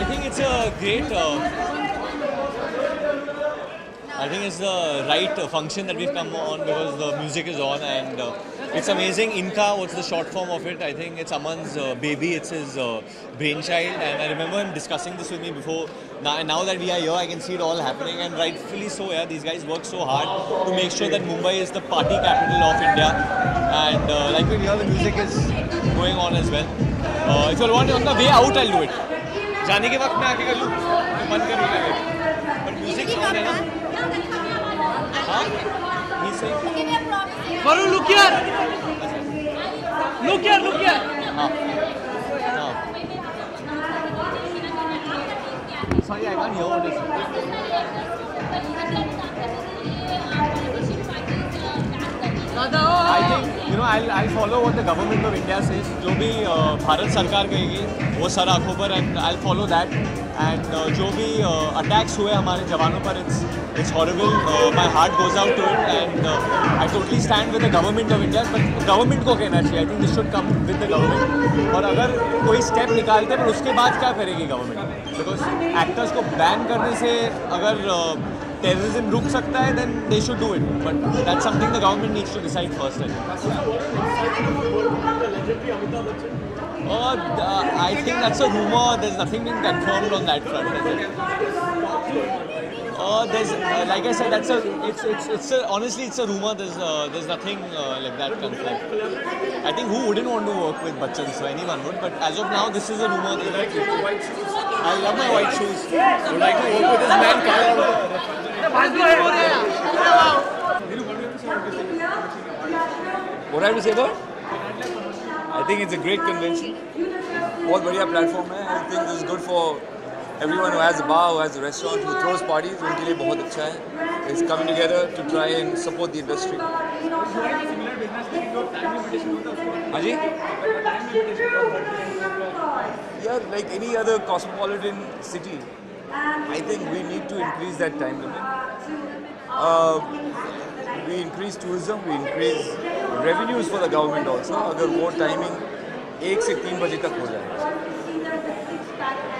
I think it's a great. I think it's the right function that we've come on because the music is on and it's amazing. Inka, what's the short form of it? I think it's Aman's baby. It's his brainchild, and I remember him discussing this with me before. Now that we are here, I can see it all happening, and rightfully so. Yeah, these guys work so hard to make sure that Mumbai is the party capital of India, and like we hear, the music is going on as well. If you want on the way out, I'll do it. जाने के वक्त मैं आके कर लूँ, तो मन कर रही है. But music sound है ना? हाँ? He's saying. Varun, look here. Look here, look here. हाँ. हाँ. Sorry, I can't hear what I think, I'll follow what the government of India says. जो भी भारत सरकार कहेगी, वो सर आँखों पर, and I'll follow that. And जो भी attacks हुए हमारे जवानों पर, it's horrible. My heart goes out to it, and I totally stand with the government of India. But government को कहना चाहिए. I think this should come with the government. और अगर कोई step निकालते हैं, पर उसके बाद क्या करेगी government? Because actors को ban करने से अगर terrorism रुक सकता है, then they should do it. But that's something the government needs to decide first. I think that's a rumor. There's nothing being confirmed on that front. There's, like I said, honestly, it's a rumor. There's nothing like that confirmed. I think who wouldn't want to work with Bachchan? So anyone would. But as of now, this is a rumor. I love my white shoes. I would like to work with this man. What I have to say about? I think it's a great convention. बहुत बढ़िया platform है. I think this is good for everyone who has a bar, who has a restaurant, who throws parties. उनके लिए बहुत अच्छा है. It's coming together to try and support the industry. हाँ जी? Yeah, like any other cosmopolitan city, I think we need to increase that time limit. We increase tourism, we increase revenues for the government also. अगर वो timing 1 से 3 बजे तक हो जाए.